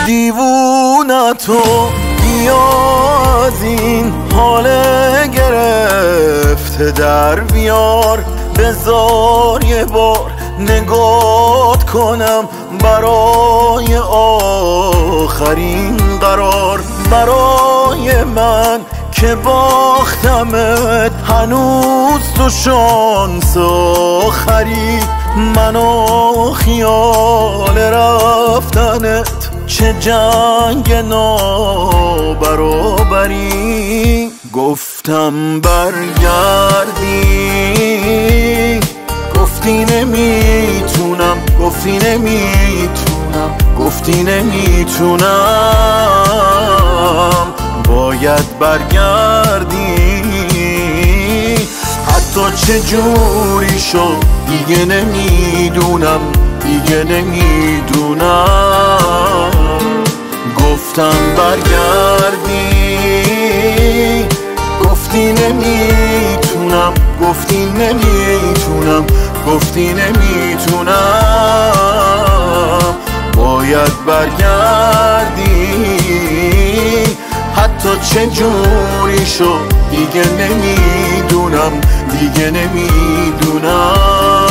دیوونتو بیا از این حال گرفته در بیار، بذار یه بار نگات کنم برای آخرین قرار. برای من که باختمت هنوز تو شانس آخری، منو خیال رفتنت چه جنگ نابرابری. گفتم برگردی، گفتی نمیتونم، گفتی نمیتونم، گفتی نمیتونم. باید برگردی، حتی چه جوری شد دیگه نمیدونم، دیگه نمیدونم. گفتم برگردی، گفتی نمیتونم، گفتی نمیتونم، گفتی نمیتونم. باید برگردی، حتی چه جوری شد دیگه نمیدونم، دیگه نمیدونم.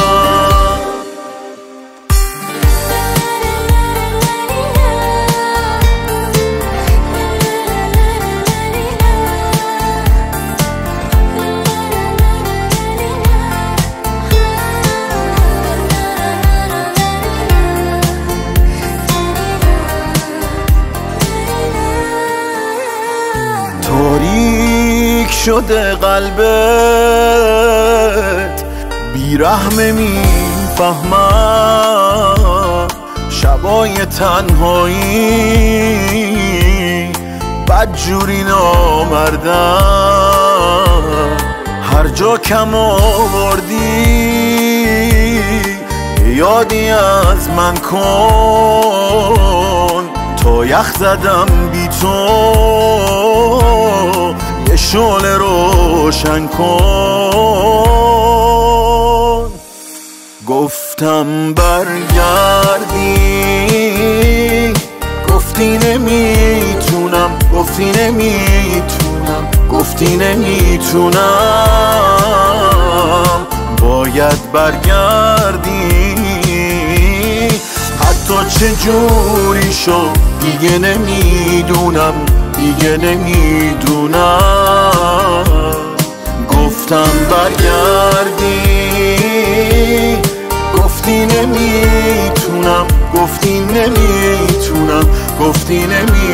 تاریک شده قلبت، بیرحم میفهمم. شبای تنهایی بدجوری نامردم. هر جا کم آوردی یادی از من کن، تا یخ زدم بی تو یه شعله روشن کن. گفتم برگردی، گفتی نمیتونم، گفتی نمیتونم، گفتی نمیتونم. باید برگردی، حتی چه جوری شد دیگه نمیدونم، دیگه نمیدونم. گفتم برگردی، گفتی نمیتونم، گفتی نمیتونم، گفتی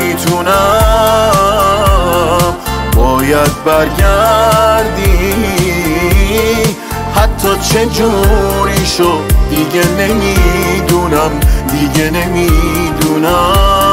نمیتونم. باید برگردی، حتی چه جوری شد دیگه نمیدونم، دیگه نمیدونم.